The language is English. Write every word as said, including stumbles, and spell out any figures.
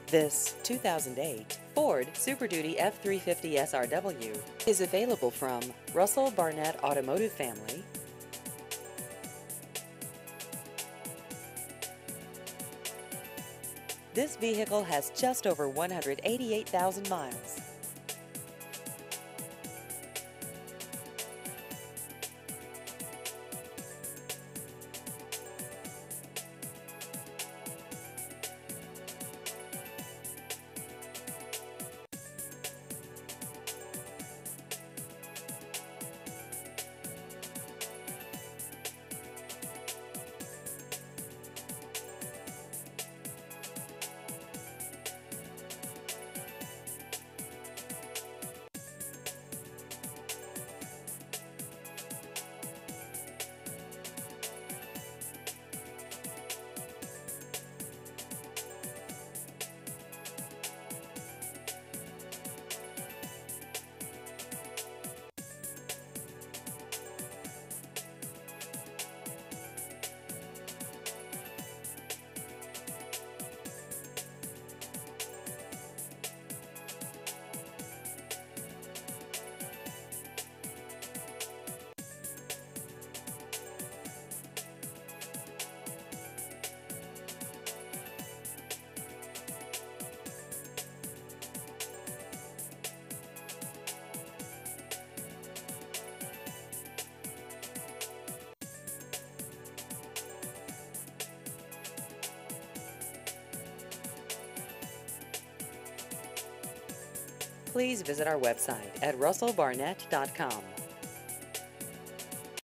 This two thousand eight Ford Super Duty F three fifty S R W is available from Russell Barnett Automotive Family. This vehicle has just over one hundred eighty-eight thousand miles. Please visit our website at russell barnett dot com.